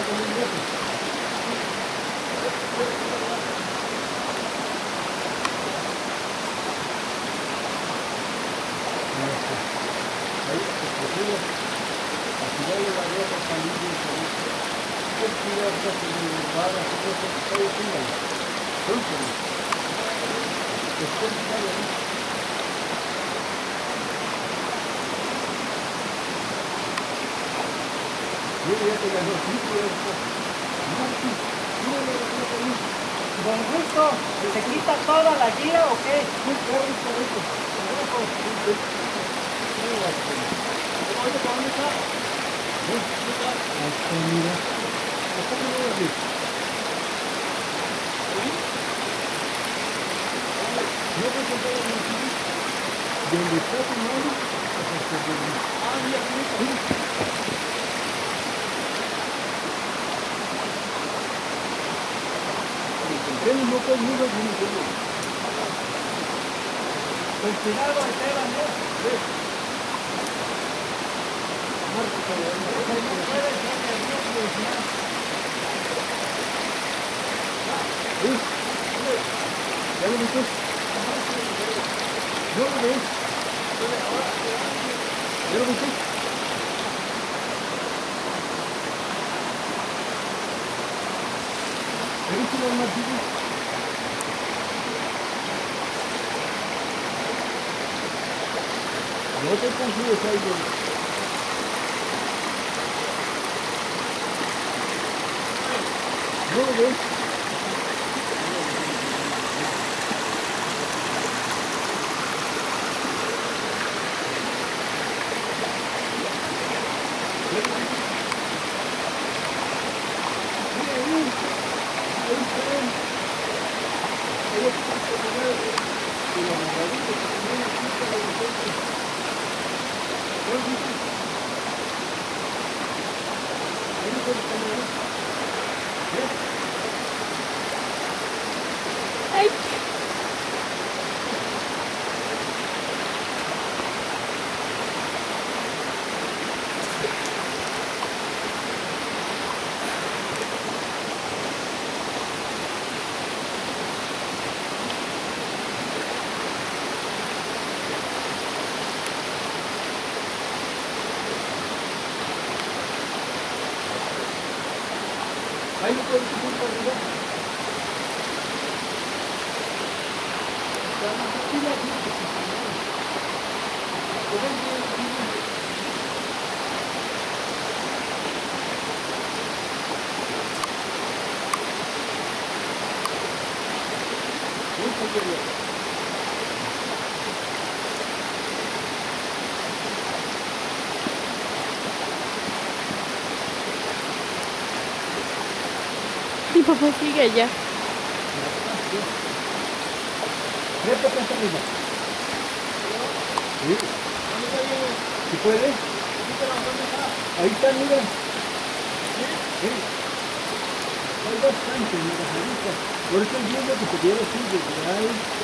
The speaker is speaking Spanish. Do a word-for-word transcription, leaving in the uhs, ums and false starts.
Con gusto, ¿se quita toda la guía o qué? Con cuidado, Esteban, ¿no? ¿Ya lo viste? ¿No lo ves? ¿Ya lo viste? ¿Ya viste los martillos? No te confíes ahí, güey. ¿No lo ves? Ay. Ahí lo puedes subir por arriba. Mi papá sigue allá. Vete acá hasta arriba. Sí. ¿Sí puede? Ahí está, mira. Sí. Hay bastante, mira, ahorita. Por eso entiendo que te quiero así, desde ahí.